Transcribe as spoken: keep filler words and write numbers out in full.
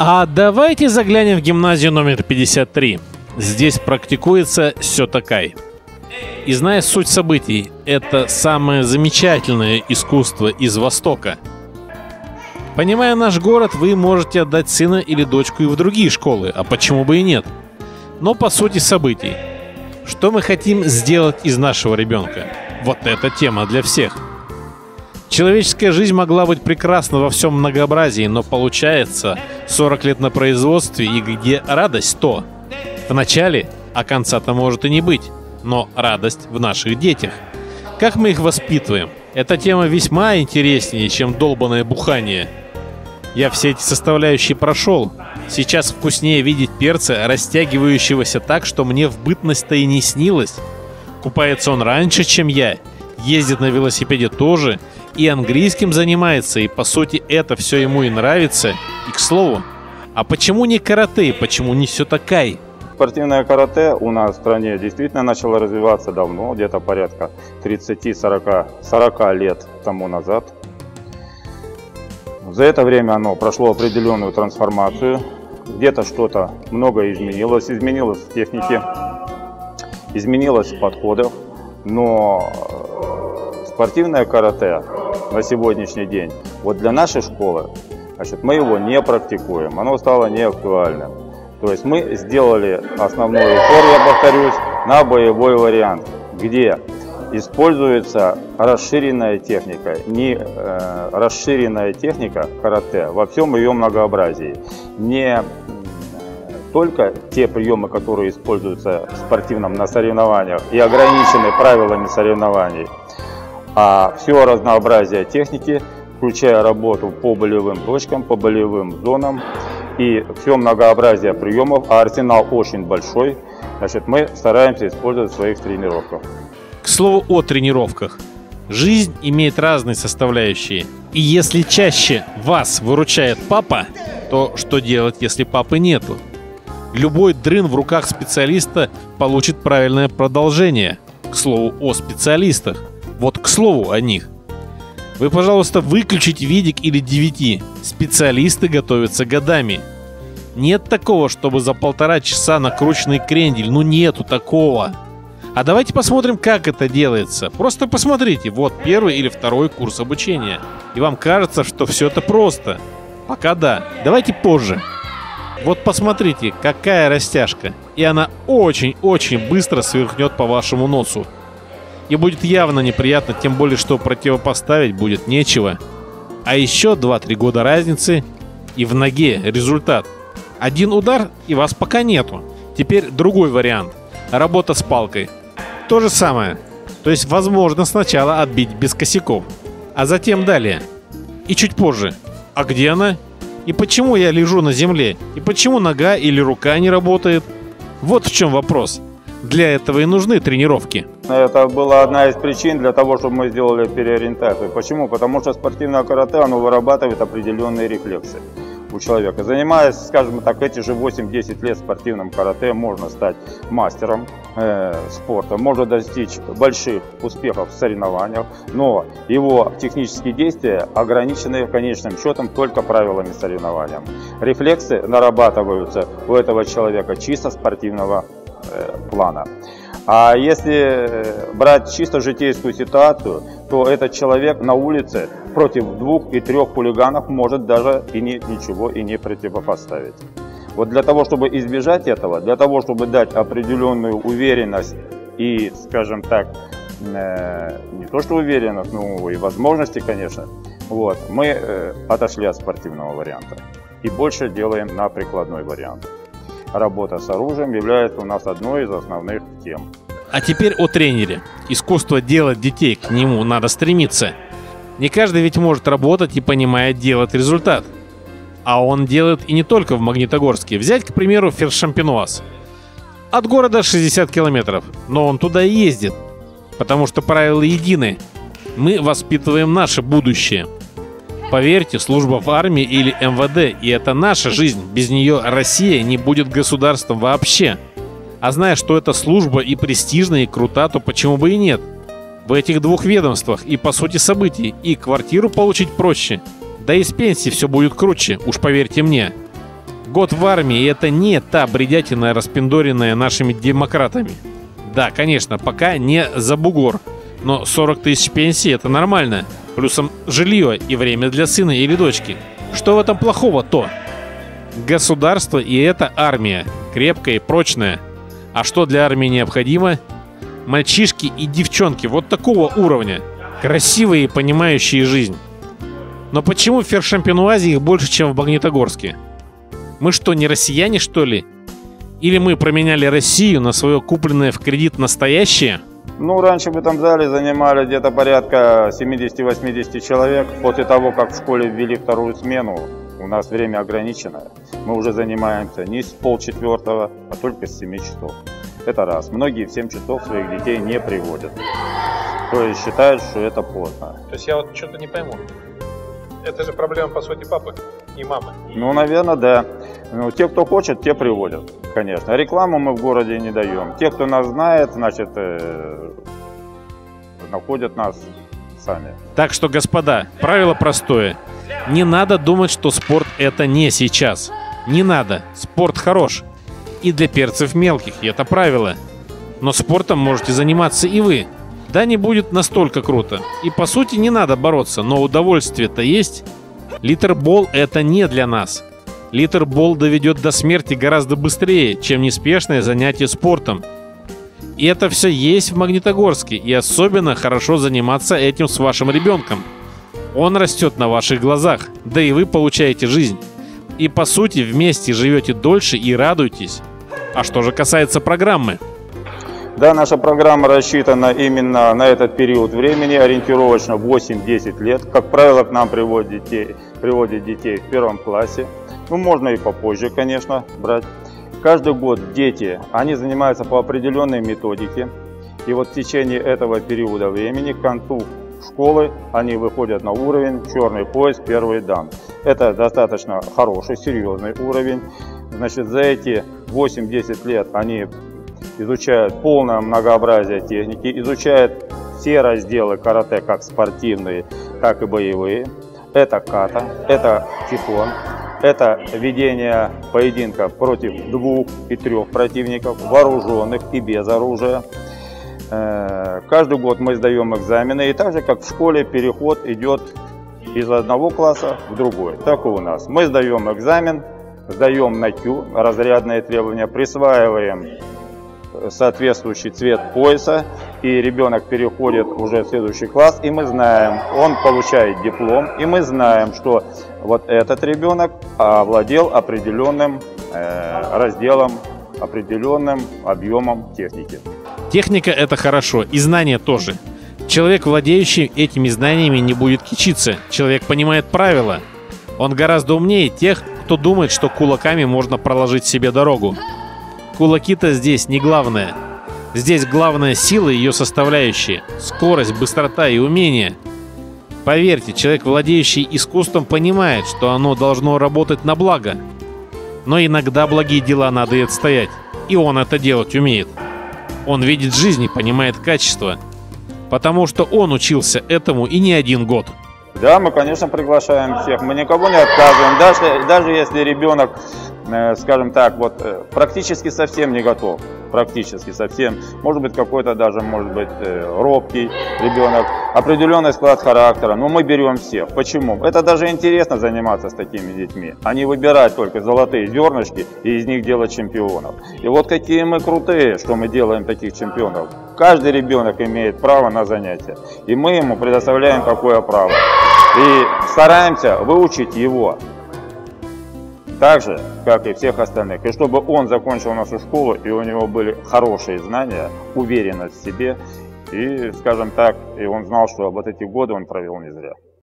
А давайте заглянем в гимназию номер пятьдесят три. Здесь практикуется сётокай. И зная суть событий, это самое замечательное искусство из Востока. Понимая наш город, вы можете отдать сына или дочку и в другие школы, а почему бы и нет? Но по сути событий. Что мы хотим сделать из нашего ребенка? Вот эта тема для всех. Человеческая жизнь могла быть прекрасна во всем многообразии, но получается сорок лет на производстве, и где радость, то в начале, а конца-то может и не быть, но радость в наших детях. Как мы их воспитываем? Эта тема весьма интереснее, чем долбанное бухание. Я все эти составляющие прошел. Сейчас вкуснее видеть перца, растягивающегося так, что мне в бытность-то и не снилось. Купается он раньше, чем я, ездит на велосипеде тоже, и английским занимается, и по сути это все ему и нравится. И к слову, а почему не карате, почему не сётокай? Спортивное карате у нас в стране действительно начало развиваться давно, где-то порядка тридцати-сорока лет тому назад. За это время оно прошло определенную трансформацию, где-то что-то многое изменилось, изменилось в технике, изменилось в подходах, но спортивное карате на сегодняшний день, вот для нашей школы, значит, мы его не практикуем, оно стало неактуальным. То есть мы сделали основной упор, я повторюсь, на боевой вариант, где используется расширенная техника, не э, расширенная техника карате во всем ее многообразии. Не только те приемы, которые используются в спортивном на соревнованиях и ограничены правилами соревнований, а все разнообразие техники, включая работу по болевым точкам, по болевым зонам и все многообразие приемов, а арсенал очень большой, значит, мы стараемся использовать в своих тренировках. К слову о тренировках. Жизнь имеет разные составляющие. И если чаще вас выручает папа, то что делать, если папы нету? Любой дрын в руках специалиста получит правильное продолжение. К слову о специалистах. Вот к слову о них. Вы, пожалуйста, выключите видик или ди ви ди. Специалисты готовятся годами. Нет такого, чтобы за полтора часа накрученный крендель. Ну нету такого. А давайте посмотрим, как это делается. Просто посмотрите, вот первый или второй курс обучения. И вам кажется, что все это просто. Пока да. Давайте позже. Вот посмотрите, какая растяжка. И она очень-очень быстро сверкнет по вашему носу. И будет явно неприятно, тем более, что противопоставить будет нечего. А еще два-три года разницы, и в ноге результат. Один удар, и вас пока нету. Теперь другой вариант. Работа с палкой. То же самое. То есть возможно сначала отбить без косяков, а затем далее. И чуть позже. А где она? И почему я лежу на земле? И почему нога или рука не работает? Вот в чем вопрос. Для этого и нужны тренировки. Это была одна из причин для того, чтобы мы сделали переориентацию. Почему? Потому что спортивное карате, оно вырабатывает определенные рефлексы у человека. Занимаясь, скажем так, эти же восемь-десять лет спортивным карате, можно стать мастером э, спорта, можно достичь больших успехов в соревнованиях, но его технические действия ограничены конечным счетом только правилами соревнования. Рефлексы нарабатываются у этого человека чисто спортивного э, плана. А если брать чисто житейскую ситуацию, то этот человек на улице против двух и трех хулиганов может даже и не, ничего и не противопоставить. Вот для того, чтобы избежать этого, для того, чтобы дать определенную уверенность и, скажем так, э, не то что уверенность, но и возможности, конечно, вот, мы э, отошли от спортивного варианта и больше делаем на прикладной вариант. Работа с оружием является у нас одной из основных тем. А теперь о тренере. Искусство делать детей, к нему надо стремиться. Не каждый ведь может работать и понимает делать результат. А он делает и не только в Магнитогорске. Взять, к примеру, Фершампенуаз. От города шестьдесят километров, но он туда и ездит. Потому что правила едины. Мы воспитываем наше будущее. Поверьте, служба в армии или эм вэ дэ, и это наша жизнь. Без нее Россия не будет государством вообще. А зная, что эта служба и престижна, и крута, то почему бы и нет? В этих двух ведомствах и по сути событий и квартиру получить проще. Да и с пенсии все будет круче, уж поверьте мне. Год в армии — это не та бредятина, распиндоренная нашими демократами. Да, конечно, пока не за бугор, но сорок тысяч пенсии — это нормально. Плюсом жилье и время для сына или дочки. Что в этом плохого-то? Государство и это армия, крепкая и прочная. А что для армии необходимо? Мальчишки и девчонки вот такого уровня, красивые и понимающие жизнь. Но почему в Фершампенуазе их больше, чем в Магнитогорске? Мы что, не россияне, что ли? Или мы променяли Россию на свое купленное в кредит настоящее? Ну, раньше в этом зале занимали где-то порядка семидесяти-восьмидесяти человек. После того, как в школе ввели вторую смену, у нас время ограниченное. Мы уже занимаемся не с полчетвертого, а только с семи часов. Это раз. Многие в семь часов своих детей не приводят. То есть считают, что это поздно. То есть я вот что-то не пойму. Это же проблема, по сути, папы и мамы. Ну, наверное, да. Ну, те, кто хочет, те приводят, конечно. Рекламу мы в городе не даем. Те, кто нас знает, значит, э, находят нас сами. Так что, господа, правило простое. Не надо думать, что спорт — это не сейчас. Не надо. Спорт хорош. И для перцев мелких, и это правило. Но спортом можете заниматься и вы. Да, не будет настолько круто. И по сути не надо бороться, но удовольствие-то есть. Литербол — это не для нас. Литербол доведет до смерти гораздо быстрее, чем неспешное занятие спортом. И это все есть в Магнитогорске, и особенно хорошо заниматься этим с вашим ребенком. Он растет на ваших глазах, да и вы получаете жизнь. И по сути вместе живете дольше и радуетесь. А что же касается программы? Да, наша программа рассчитана именно на этот период времени, ориентировочно восемь-десять лет. Как правило, к нам приводят детей, приводят детей в первом классе. Ну, можно и попозже, конечно, брать. Каждый год дети, они занимаются по определенной методике. И вот в течение этого периода времени, к концу школы, они выходят на уровень черный пояс, первый дан. Это достаточно хороший, серьезный уровень. Значит, за эти восемь-десять лет они изучают полное многообразие техники, изучают все разделы карате, как спортивные, так и боевые. Это ката, это тихон, это ведение поединка против двух и трех противников, вооруженных и без оружия. Каждый год мы сдаем экзамены, и так же, как в школе, переход идет из одного класса в другой. Так и у нас. Мы сдаем экзамен, сдаем на кью, разрядные требования, присваиваем соответствующий цвет пояса, и ребенок переходит уже в следующий класс, и мы знаем, он получает диплом, и мы знаем, что вот этот ребенок овладел определенным э, разделом, определенным объемом техники. Техника — это хорошо, и знания тоже. Человек, владеющий этими знаниями, не будет кичиться. Человек понимает правила. Он гораздо умнее тех, кто думает, что кулаками можно проложить себе дорогу. Кулаки-то здесь не главное. Здесь главная сила и ее составляющие. Скорость, быстрота и умение. Поверьте, человек, владеющий искусством, понимает, что оно должно работать на благо. Но иногда благие дела надо и отстоять. И он это делать умеет. Он видит жизнь и понимает качество. Потому что он учился этому и не один год. Да, мы, конечно, приглашаем всех. Мы никого не отказываем. Даже, даже если ребенок, э, скажем так, вот э, практически совсем не готов. Практически совсем. Может быть, какой-то даже, может быть, э, робкий ребенок. Определенный склад характера. Но мы берем всех. Почему? Это даже интересно заниматься с такими детьми. А не выбирать только золотые зернышки и из них делать чемпионов. И вот какие мы крутые, что мы делаем таких чемпионов. Каждый ребенок имеет право на занятия. И мы ему предоставляем такое право. И стараемся выучить его так же, как и всех остальных. И чтобы он закончил нашу школу, и у него были хорошие знания, уверенность в себе. И, скажем так, и он знал, что вот эти годы он провел не зря.